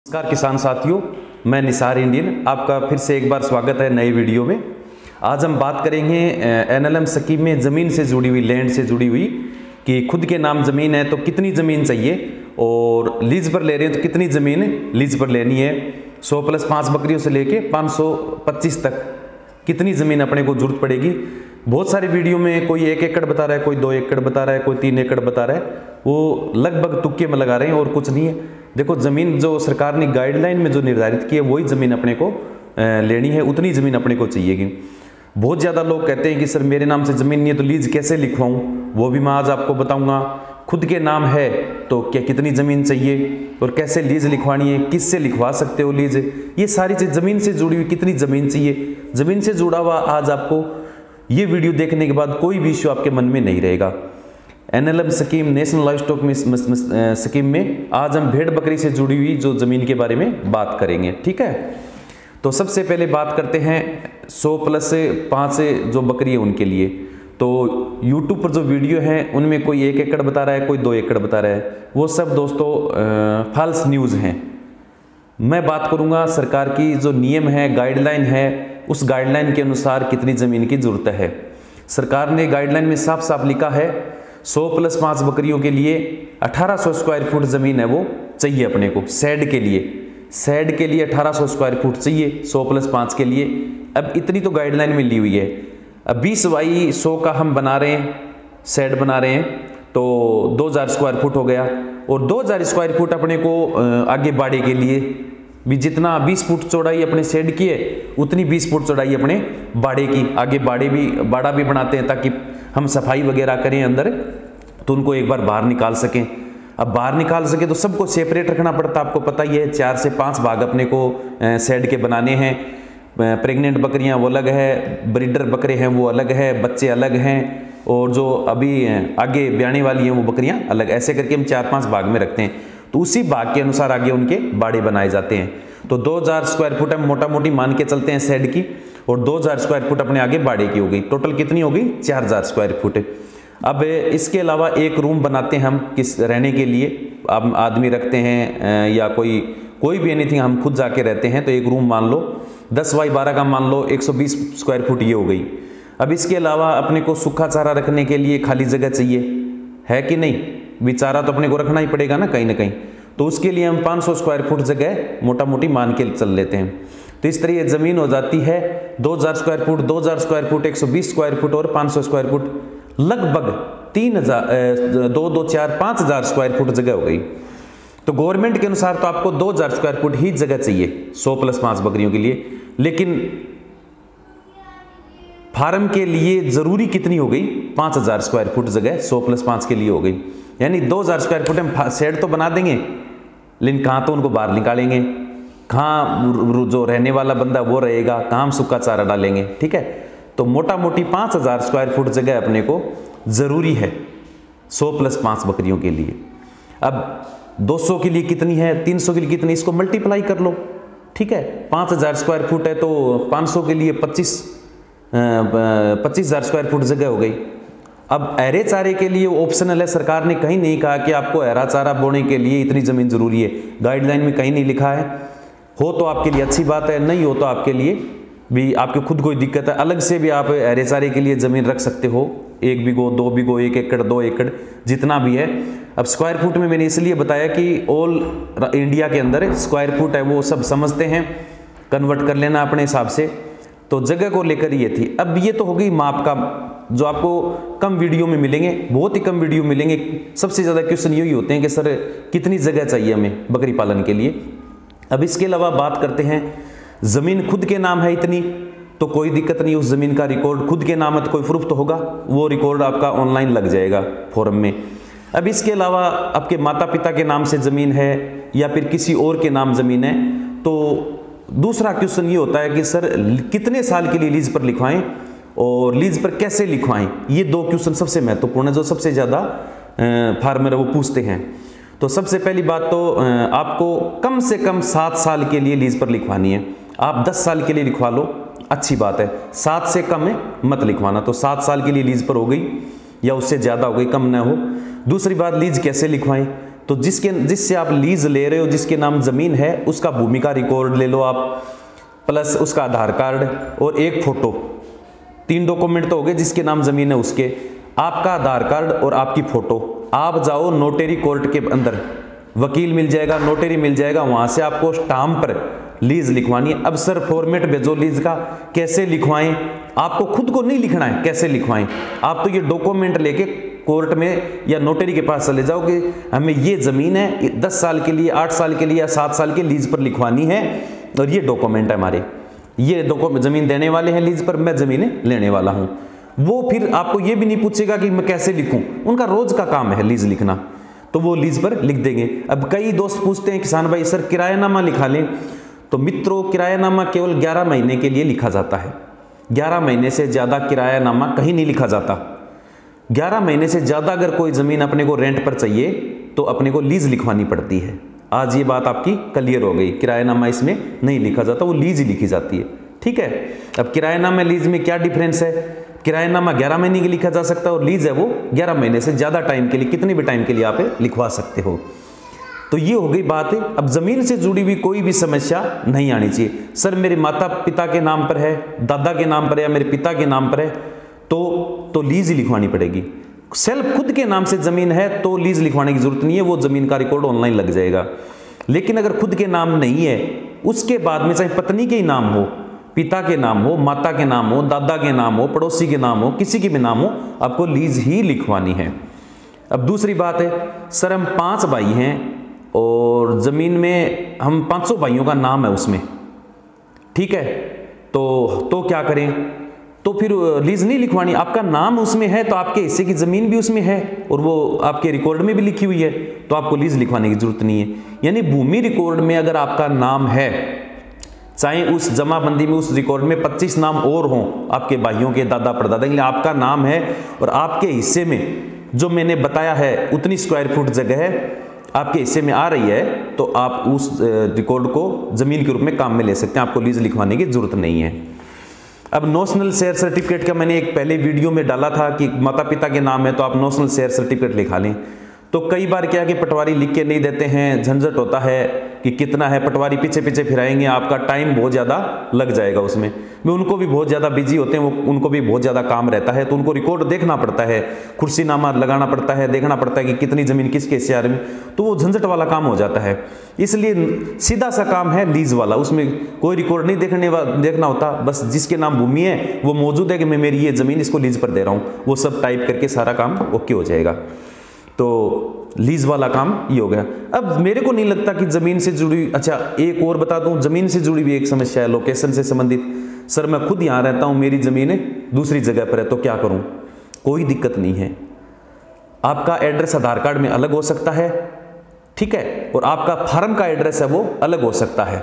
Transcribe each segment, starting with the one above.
नमस्कार किसान साथियों, मैं निसार इंडियन आपका फिर से एक बार स्वागत है नए वीडियो में। आज हम बात करेंगे एनएलएम स्कीम में ज़मीन से जुड़ी हुई, लैंड से जुड़ी हुई कि खुद के नाम ज़मीन है तो कितनी ज़मीन चाहिए और लीज पर ले रहे हैं तो कितनी ज़मीन लीज पर लेनी है। 100 + 5 बकरियों से लेके 525 तक कितनी ज़मीन अपने को जरूरत पड़ेगी। बहुत सारे वीडियो में कोई 1 एकड़ बता रहा है, कोई 2 एकड़ बता रहा है, कोई 3 एकड़ बता रहा है, वो लगभग तुक्के में लगा रहे हैं और कुछ नहीं है। देखो, ज़मीन जो सरकार ने गाइडलाइन में जो निर्धारित की है वही ज़मीन अपने को लेनी है, उतनी ज़मीन अपने को चाहिएगी। बहुत ज़्यादा लोग कहते हैं कि सर मेरे नाम से ज़मीन नहीं है तो लीज कैसे लिखवाऊँ, वो भी मैं आज आपको बताऊँगा। खुद के नाम है तो क्या कितनी ज़मीन चाहिए और कैसे लीज लिखवानी है, किससे लिखवा सकते हो लीज, ये सारी चीज़ ज़मीन से जुड़ी हुई, कितनी ज़मीन चाहिए, ज़मीन से जुड़ा हुआ आज आपको ये वीडियो देखने के बाद कोई भी इश्यू आपके मन में नहीं रहेगा। NLM scheme, national livestock scheme में आज हम भेड़ बकरी से जुड़ी हुई जो ज़मीन के बारे में बात करेंगे, ठीक है। तो सबसे पहले बात करते हैं 100 + 5 जो बकरी है उनके लिए। तो YouTube पर जो वीडियो है उनमें कोई 1 एकड़ बता रहा है, कोई 2 एकड़ बता रहा है, वो सब दोस्तों फॉल्स न्यूज़ हैं। मैं बात करूंगा सरकार की जो नियम है, गाइडलाइन है, उस गाइडलाइन के अनुसार कितनी ज़मीन की ज़रूरत है। सरकार ने गाइडलाइन में साफ साफ लिखा है 100 + 5 बकरियों के लिए 1800 स्क्वायर फुट ज़मीन है वो चाहिए अपने को। शेड के लिए 1800 स्क्वायर फुट चाहिए 100 + 5 के लिए। अब इतनी तो गाइडलाइन में ली हुई है। अब 20/100 का हम बना रहे हैं, शेड बना रहे हैं तो 2000 स्क्वायर फुट हो गया और 2000 स्क्वायर फुट अपने को आगे बाड़े के लिए भी, जितना 20 फुट चौड़ाई अपने शेड की है उतनी 20 फुट चौड़ाई अपने बाड़े की। आगे बाड़ा भी बनाते हैं ताकि हम सफाई वगैरह करें अंदर तो उनको एक बार बाहर निकाल सकें। अब बाहर निकाल सके तो सबको सेपरेट रखना पड़ता है, आपको पता ही है। 4 से 5 भाग अपने को शेड के बनाने हैं। प्रेग्नेंट बकरियां वो अलग है, ब्रीडर बकरे हैं वो अलग है, बच्चे अलग हैं, और जो अभी आगे ब्याने वाली हैं वो बकरियां अलग। ऐसे करके हम 4-5 भाग में रखते हैं तो उसी भाग के अनुसार आगे उनके बाड़े बनाए जाते हैं। तो 2000 स्क्वायर फुट हम मोटा मोटी मान के चलते हैं शेड की, और 2000 स्क्वायर फुट अपने आगे बाड़े की हो गई। टोटल कितनी हो गई? 4000 स्क्वायर फुट। अब इसके अलावा एक रूम बनाते हैं हम किस रहने के लिए, अब आदमी रखते हैं या कोई भी एनीथिंग हम खुद जाके रहते हैं तो एक रूम मान लो 10x12 का मान लो 120 स्क्वायर फुट ये हो गई। अब इसके अलावा अपने को सूखा चारा रखने के लिए खाली जगह चाहिए, है कि नहीं? भी चारा तो अपने को रखना ही पड़ेगा ना कहीं तो उसके लिए हम 500 स्क्वायर फुट जगह मोटा मोटी मान के चल लेते हैं। तो इस तरह ये ज़मीन हो जाती है 2000 square foot, 2000 square foot, 120 square foot और 500 स्क्वायर फुट, लगभग 5000 स्क्वायर फुट जगह हो गई। तो गवर्नमेंट के अनुसार तो आपको 2000 स्क्वायर फुट ही जगह चाहिए 100 + 5 बकरियों के लिए, लेकिन फार्म के लिए ज़रूरी कितनी हो गई? 5000 स्क्वायर फुट जगह 100 + 5 के लिए हो गई। यानी 2000 स्क्वायर फुट हम शेड तो बना देंगे, लेकिन कहाँ तो उनको बाहर निकालेंगे, कहाँ जो रहने वाला बंदा वो रहेगा, कहाँ हम सूखा चारा डालेंगे, ठीक है। तो मोटा मोटी 5000 स्क्वायर फुट जगह अपने को ज़रूरी है 100 + 5 बकरियों के लिए। अब 200 के लिए कितनी है, 300 के लिए कितनी, इसको मल्टीप्लाई कर लो, ठीक है। 5000 स्क्वायर फुट है तो 500 के लिए 25,000 स्क्वायर फुट जगह हो गई। अब अहरे चारे के लिए ऑप्शनल है, सरकार ने कहीं नहीं कहा कि आपको अहरा चारा बोने के लिए इतनी ज़मीन ज़रूरी है, गाइडलाइन में कहीं नहीं लिखा है। हो तो आपके लिए अच्छी बात है, नहीं हो तो आपके लिए भी, आपके खुद कोई दिक्कत है, अलग से भी आप अहरे चारे के लिए ज़मीन रख सकते हो। 1 बीघो, 2 बीघो, 1 एकड़, 2 एकड़, जितना भी है। अब स्क्वायर फुट में मैंने इसलिए बताया कि ऑल इंडिया के अंदर स्क्वायर फुट है वो सब समझते हैं, कन्वर्ट कर लेना अपने हिसाब से। तो जगह को लेकर ये थी। अब ये तो हो गई माप का, जो आपको कम वीडियो में मिलेंगे, बहुत ही कम वीडियो मिलेंगे। सबसे ज़्यादा क्वेश्चन यही होते हैं कि सर कितनी जगह चाहिए हमें बकरी पालन के लिए। अब इसके अलावा बात करते हैं, ज़मीन खुद के नाम है इतनी तो कोई दिक्कत नहीं, उस ज़मीन का रिकॉर्ड खुद के नाम है तो कोई प्रूफ तो होगा, वो रिकॉर्ड आपका ऑनलाइन लग जाएगा फॉरम में। अब इसके अलावा आपके माता पिता के नाम से ज़मीन है या फिर किसी और के नाम ज़मीन है तो दूसरा क्वेश्चन ये होता है कि सर कितने साल के लिए लीज पर लिखवाएं और लीज पर कैसे लिखवाएं। ये 2 क्वेश्चन सबसे महत्वपूर्ण है, जो सबसे ज़्यादा फार्मर वो पूछते हैं। तो सबसे पहली बात तो आपको कम से कम 7 साल के लिए लीज पर लिखवानी है। आप 10 साल के लिए लिखवा लो, अच्छी बात है, 7 से कम मत लिखवाना। तो 7 साल के लिए लीज पर हो गई या उससे ज़्यादा हो गई, कम ना हो। दूसरी बात, लीज कैसे लिखवाएं? तो जिससे आप लीज ले रहे हो, जिसके नाम ज़मीन है, उसका भूमि का रिकॉर्ड ले लो आप, प्लस उसका आधार कार्ड और एक फ़ोटो। 3 डॉक्यूमेंट तो हो गए जिसके नाम ज़मीन है उसके। आपका आधार कार्ड और आपकी फ़ोटो, आप जाओ नोटरी कोर्ट के अंदर, वकील मिल जाएगा, नोटरी मिल जाएगा, वहाँ से आपको स्टाम्प पर लीज लिखवानी है। अब सर फॉर्मेट भेजो लीज का, कैसे लिखवाएं? आपको खुद को नहीं लिखना है, कैसे लिखवाएं? आप तो ये डॉक्यूमेंट लेके कोर्ट में या नोटरी के पास चले जाओ कि हमें ये ज़मीन है 10 साल के लिए, 8 साल के लिए या 7 साल के लीज पर लिखवानी है, और ये डॉक्यूमेंट है हमारे, ये डॉक्यूमेंट, ज़मीन देने वाले हैं लीज पर, मैं ज़मीन लेने वाला हूँ। वो फिर आपको ये भी नहीं पूछेगा कि मैं कैसे लिखूँ, उनका रोज़ का काम है लीज लिखना, तो वो लीज पर लिख देंगे। अब कई दोस्त पूछते हैं किसान भाई सर किरायानामा लिखा लें, तो मित्रों किरायानामा केवल 11 महीने के लिए लिखा जाता है। 11 महीने से ज़्यादा किरायानामा कहीं नहीं लिखा जाता। 11 महीने से ज़्यादा अगर कोई ज़मीन अपने को रेंट पर चाहिए तो अपने को लीज लिखवानी पड़ती है। आज ये बात आपकी क्लियर हो गई, किरायानामा इसमें नहीं लिखा जाता, वो लीज ही लिखी जाती है। ठीक है, अब किरायानामा लीज में क्या डिफरेंस है? किरायानामा 11 महीने के लिए लिखा जा सकता है और लीज है वो 11 महीने से ज़्यादा टाइम के लिए, कितने भी टाइम के लिए आप लिखवा सकते हो। तो ये हो गई बात है। अब ज़मीन से जुड़ी हुई कोई भी समस्या नहीं आनी चाहिए। सर मेरे माता पिता के नाम पर है, दादा के नाम पर है या मेरे पिता के नाम पर है, तो लीज ही लिखवानी पड़ेगी। सेल्फ खुद के नाम से ज़मीन है तो लीज लिखवाने की जरूरत नहीं है, वो ज़मीन का रिकॉर्ड ऑनलाइन लग जाएगा। लेकिन अगर खुद के नाम नहीं है, उसके बाद में चाहे पत्नी के ही नाम हो, पिता के नाम हो, माता के नाम हो, दादा के नाम हो, पड़ोसी के नाम हो, किसी के भी नाम हो, आपको लीज ही लिखवानी है। अब दूसरी बात है, सर हम 5 भाई हैं और ज़मीन में हम 500 भाइयों का नाम है उसमें, ठीक है, तो क्या करें? तो फिर लीज नहीं लिखवानी। आपका नाम उसमें है तो आपके हिस्से की ज़मीन भी उसमें है और वो आपके रिकॉर्ड में भी लिखी हुई है, तो आपको लीज लिखवाने की जरूरत नहीं है। यानी भूमि रिकॉर्ड में अगर आपका नाम है, चाहे उस जमाबंदी में उस रिकॉर्ड में 25 नाम और हों आपके भाइयों के, दादा परदादा के, आपका नाम है और आपके हिस्से में जो मैंने बताया है उतनी स्क्वायर फुट जगह है आपके हिस्से में आ रही है, तो आप उस रिकॉर्ड को ज़मीन के रूप में काम में ले सकते हैं, आपको लीज लिखवाने की जरूरत नहीं है। अब नॉशनल शेयर सर्टिफिकेट का मैंने एक पहले वीडियो में डाला था कि माता पिता के नाम है तो आप नॉशनल शेयर सर्टिफिकेट लिखा लें। तो कई बार क्या कि पटवारी लिख के नहीं देते हैं, झंझट होता है कि कितना है, पटवारी पीछे पीछे फिराएंगे, आपका टाइम बहुत ज़्यादा लग जाएगा उसमें। उनको भी बहुत ज़्यादा बिजी होते हैं, वो उनको भी बहुत ज़्यादा काम रहता है, तो उनको रिकॉर्ड देखना पड़ता है, कुर्सीनामा लगाना पड़ता है, देखना पड़ता है कि कितनी ज़मीन किसके हिस्से में, तो वो झंझट वाला काम हो जाता है। इसलिए सीधा सा काम है लीज वाला, उसमें कोई रिकॉर्ड नहीं देखना होता, बस जिसके नाम भूमि है वो मौजूद है कि मैं मेरी ये ज़मीन इसको लीज पर दे रहा हूँ, वो सब टाइप करके सारा काम ओके हो जाएगा। तो लीज वाला काम ये हो गया। अब मेरे को नहीं लगता कि ज़मीन से जुड़ी, अच्छा एक और बता दूं, ज़मीन से जुड़ी भी एक समस्या है लोकेशन से संबंधित। सर मैं खुद यहाँ रहता हूँ, मेरी ज़मीन दूसरी जगह पर है, तो क्या करूँ? कोई दिक्कत नहीं है। आपका एड्रेस आधार कार्ड में अलग हो सकता है, ठीक है, और आपका फार्म का एड्रेस है वो अलग हो सकता है,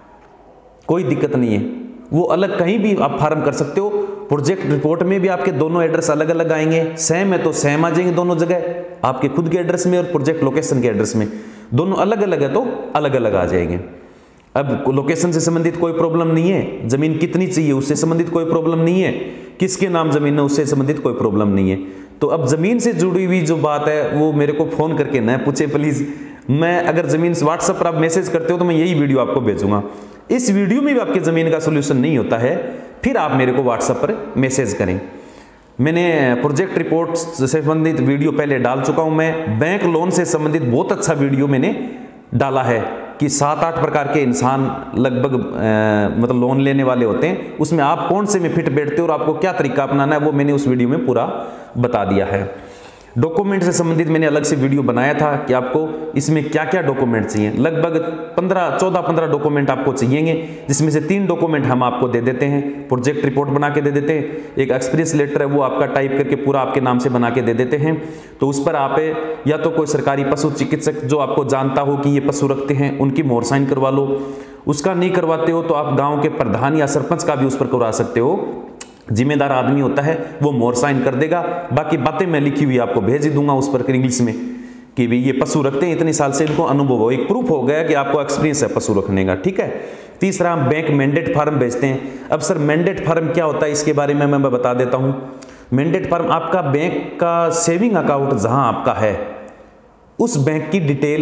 कोई दिक्कत नहीं है, वो अलग कहीं भी आप फार्म कर सकते हो। प्रोजेक्ट रिपोर्ट में भी आपके दोनों एड्रेस अलग अलग आएंगे, सेम है तो सेम आ जाएंगे दोनों जगह, आपके खुद के एड्रेस में और प्रोजेक्ट लोकेशन के एड्रेस में, दोनों अलग अलग है तो अलग अलग आ जाएंगे। अब लोकेशन से संबंधित कोई प्रॉब्लम नहीं है, ज़मीन कितनी चाहिए उससे संबंधित कोई प्रॉब्लम नहीं है, किसके नाम ज़मीन है उससे संबंधित कोई प्रॉब्लम नहीं है। तो अब ज़मीन से जुड़ी हुई जो बात है वो मेरे को फ़ोन करके न पूछे प्लीज़। मैं अगर ज़मीन व्हाट्सएप पर आप मैसेज करते हो तो मैं यही वीडियो आपको भेजूंगा। इस वीडियो में भी आपके ज़मीन का सोल्यूशन नहीं होता है, फिर आप मेरे को व्हाट्सएप पर मैसेज करें। मैंने प्रोजेक्ट रिपोर्ट से संबंधित वीडियो पहले डाल चुका हूं, मैं बैंक लोन से संबंधित बहुत अच्छा वीडियो मैंने डाला है कि 7-8 प्रकार के इंसान लगभग मतलब लोन लेने वाले होते हैं, उसमें आप कौन से में फिट बैठते हो और आपको क्या तरीका अपनाना है वो मैंने उस वीडियो में पूरा बता दिया है। डॉक्यूमेंट से संबंधित मैंने अलग से वीडियो बनाया था कि आपको इसमें क्या क्या डॉक्यूमेंट चाहिए, लगभग 14-15 डॉक्यूमेंट आपको चाहिएंगे, जिसमें से 3 डॉक्यूमेंट हम आपको दे देते हैं, प्रोजेक्ट रिपोर्ट बना के दे देते हैं, एक एक्सपीरियंस लेटर है वो आपका टाइप करके पूरा आपके नाम से बना के दे देते हैं। तो उस पर आप या तो कोई सरकारी पशु चिकित्सक जो आपको जानता हो कि ये पशु रखते हैं उनकी मोहर साइन करवा लो, उसका नहीं करवाते हो तो आप गाँव के प्रधान या सरपंच का भी उस पर करवा सकते हो, जिम्मेदार आदमी होता है वो मोहर साइन कर देगा। बाकी बातें मैं लिखी हुई आपको भेज ही दूंगा उस पर इंग्लिश में कि भाई ये पशु रखते हैं इतने साल से, इनको अनुभव हो, एक प्रूफ हो गया कि आपको एक्सपीरियंस है पशु रखने का, ठीक है। तीसरा हम बैंक मैंडेट फार्म भेजते हैं। अब सर मैंडेट फार्म क्या होता है इसके बारे में मैं बता देता हूँ। मैंडेट फार्म आपका बैंक का सेविंग अकाउंट जहाँ आपका है उस बैंक की डिटेल,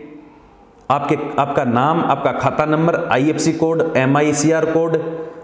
आपका नाम, आपका खाता number, IFSC code, MICR code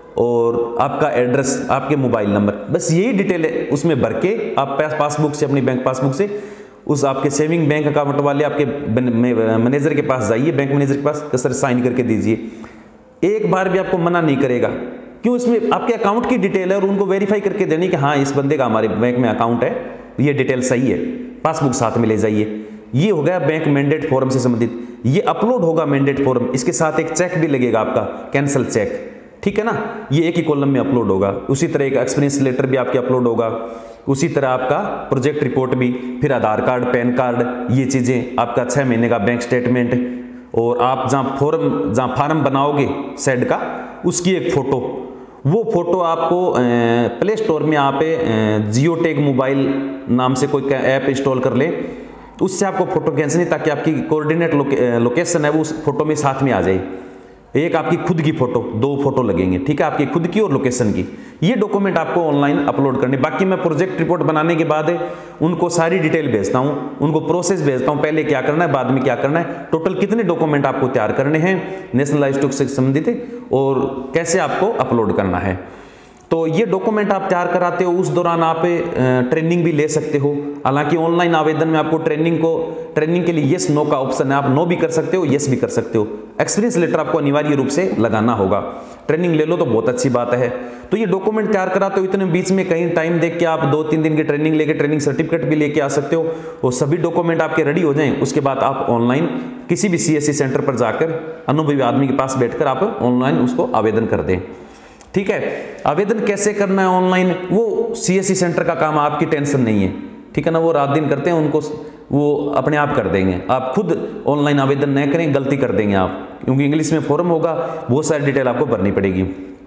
और आपका एड्रेस, आपके मोबाइल नंबर, बस यही डिटेल है उसमें भर के आप पासबुक से, अपनी बैंक पासबुक से उस आपके सेविंग बैंक अकाउंट वाले आपके मैनेजर के पास जाइए, बैंक मैनेजर के पास, सर साइन करके दीजिए। एक बार भी आपको मना नहीं करेगा, क्यों? इसमें आपके अकाउंट की डिटेल है और उनको वेरीफाई करके देनी कि हाँ इस बंदे का हमारे बैंक में अकाउंट है, ये डिटेल सही है, पासबुक साथ में ले जाइए। ये हो गया बैंक मैंडेट फॉर्म से संबंधित। ये अपलोड होगा मैंडेट फॉर्म, इसके साथ एक चेक भी लगेगा आपका, कैंसल चेक, ठीक है ना, ये एक ही कॉलम में अपलोड होगा। उसी तरह एक एक्सपीरियंस लेटर भी आपके अपलोड होगा, उसी तरह आपका प्रोजेक्ट रिपोर्ट भी, फिर आधार कार्ड, पैन कार्ड, ये चीज़ें, आपका 6 महीने का बैंक स्टेटमेंट, और आप जहाँ फार्म बनाओगे सेड का, उसकी एक फ़ोटो, वो फोटो आपको प्ले स्टोर में आप जियोटेक मोबाइल नाम से कोई ऐप इंस्टॉल कर ले, उससे आपको फोटो खींचनी, ताकि आपकी कोऑर्डिनेट लोकेशन है वो उस फोटो में साथ में आ जाए। एक आपकी खुद की फोटो, 2 फोटो लगेंगे, ठीक है, आपकी खुद की और लोकेशन की। ये डॉक्यूमेंट आपको ऑनलाइन अपलोड करने। बाकी मैं प्रोजेक्ट रिपोर्ट बनाने के बाद उनको सारी डिटेल भेजता हूँ, उनको प्रोसेस भेजता हूँ, पहले क्या करना है, बाद में क्या करना है, टोटल कितने डॉक्यूमेंट आपको तैयार करने हैं नेशनल लाइवस्टॉक से संबंधित, और कैसे आपको अपलोड करना है। तो ये डॉक्यूमेंट आप तैयार कराते हो, उस दौरान आप ट्रेनिंग भी ले सकते हो। हालांकि ऑनलाइन आवेदन में आपको ट्रेनिंग के लिए यस नो का ऑप्शन है, आप नो भी कर सकते हो, यस भी कर सकते हो। एक्सपीरियंस लेटर आपको अनिवार्य रूप से लगाना होगा। ट्रेनिंग ले लो तो बहुत अच्छी बात है। तो ये डॉक्यूमेंट तैयार कराते हो, इतने बीच में कहीं टाइम देख के आप 2-3 दिन की ट्रेनिंग लेके ट्रेनिंग सर्टिफिकेट भी लेके आ सकते हो, और सभी डॉक्यूमेंट आपके रेडी हो जाएं। उसके बाद आप ऑनलाइन किसी भी CSC सेंटर पर जाकर अनुभवी आदमी के पास बैठकर आप ऑनलाइन उसको आवेदन कर दें, ठीक है। आवेदन कैसे करना है ऑनलाइन, वो CSC सेंटर का काम, आपकी टेंशन नहीं है, ठीक है ना, वो रात दिन करते हैं, उनको वो अपने आप कर देंगे। आप खुद ऑनलाइन आवेदन न करें, गलती कर देंगे आप, क्योंकि इंग्लिश में फॉर्म होगा, बहुत सारी डिटेल आपको भरनी पड़ेगी।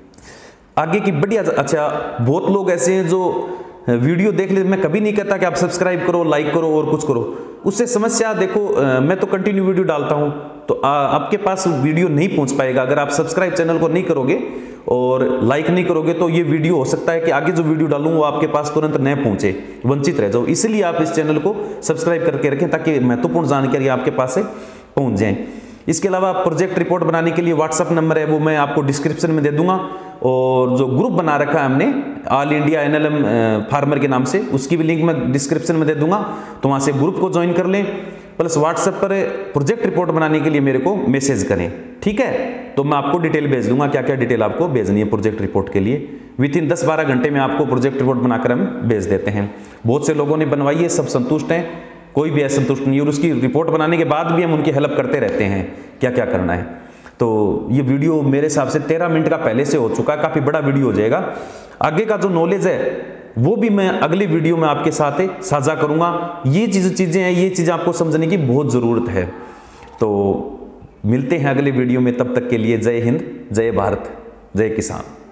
आगे की बढ़िया। अच्छा, बहुत लोग ऐसे हैं जो वीडियो देख ले, मैं कभी नहीं कहता कि आप सब्सक्राइब करो, लाइक करो और कुछ करो, उससे समस्या देखो, मैं तो कंटिन्यू वीडियो डालता हूं, तो आपके पास वीडियो नहीं पहुंच पाएगा। अगर आप सब्सक्राइब चैनल को नहीं करोगे और लाइक नहीं करोगे, तो ये वीडियो हो सकता है कि आगे जो वीडियो डालूं वो आपके पास तुरंत न पहुंचे, वंचित रह जाओ। इसलिए आप इस चैनल को सब्सक्राइब करके रखें, ताकि महत्वपूर्ण जानकारी आपके पास से पहुंच जाए। इसके अलावा प्रोजेक्ट रिपोर्ट बनाने के लिए व्हाट्सअप नंबर है, वो मैं आपको डिस्क्रिप्शन में दे दूंगा, और जो ग्रुप बना रखा है हमने ऑल इंडिया NLM फार्मर के नाम से, उसकी भी लिंक मैं डिस्क्रिप्शन में दे दूंगा, तो वहां से ग्रुप को ज्वाइन कर लें। प्लस व्हाट्सएप पर प्रोजेक्ट रिपोर्ट बनाने के लिए मेरे को मैसेज करें, ठीक है, तो मैं आपको डिटेल भेज दूंगा, क्या क्या डिटेल आपको भेजनी है प्रोजेक्ट रिपोर्ट के लिए। विथिन 10-12 घंटे में आपको प्रोजेक्ट रिपोर्ट बनाकर हम भेज देते हैं। बहुत से लोगों ने बनवाई है, सब संतुष्ट हैं, कोई भी असंतुष्ट नहीं, और उसकी रिपोर्ट बनाने के बाद भी हम उनकी हेल्प करते रहते हैं क्या क्या करना है। तो ये वीडियो मेरे हिसाब से 13 मिनट का पहले से हो चुका है, काफ़ी बड़ा वीडियो हो जाएगा। आगे का जो नॉलेज है वो भी मैं अगली वीडियो में आपके साथ साझा करूंगा। ये चीज़ें हैं, ये चीज़ें आपको समझने की बहुत ज़रूरत है। तो मिलते हैं अगले वीडियो में, तब तक के लिए जय हिंद, जय भारत, जय किसान।